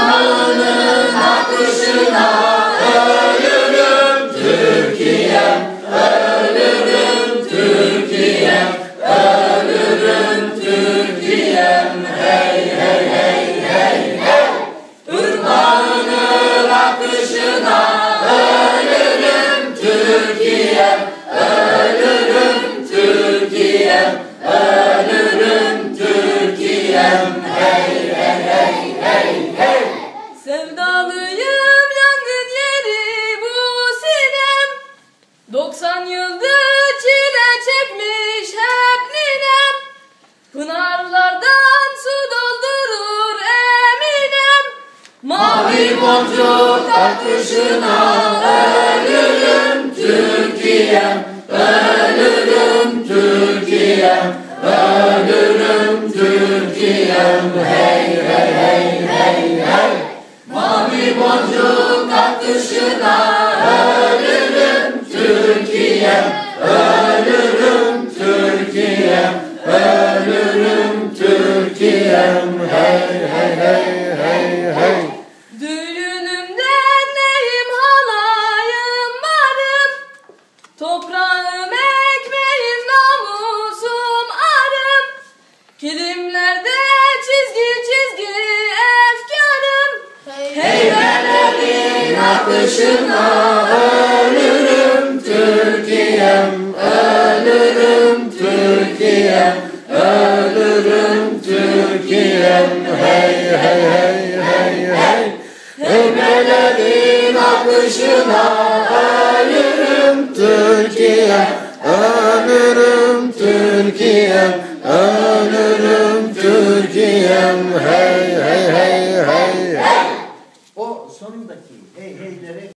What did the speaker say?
Irmağının akışına ölürüm Türkiye'm, ölürüm Türkiye'm, ölürüm Türkiye'm, hey hey hey hey hey. Irmağının akışına ölürüm Türkiye'm, ölürüm Türkiye'm, ölürüm Türkiye'm, hey hey hey hey hey. Sevdalıyım yangın yeri bu sinem, 90 yıldır çile çekmiş hep ninem. Pınarlardan su doldurur eminem. Mavi boncuk akışına ölürüm Türkiye'm, ölürüm Türkiye'm, ölürüm Türkiye'm, hey hey hey hey hey. Mavi boncuk akışına ölürüm Türkiye'm, ölürüm Türkiye'm, ölürüm Türkiye'm, hey hey hey hey hey. Düğünümde neyim halayım varım, toprağım ekmeğim namusum arım. Kilimlerde çizgi çizgi efkarım. Heybelerin akışına ölürüm Türkiye'm, ölürüm Türkiye'm, ölürüm Türkiye'm, hey hey hey hey hey. Heybelerin akışına ölürüm Türkiye'm, ölürüm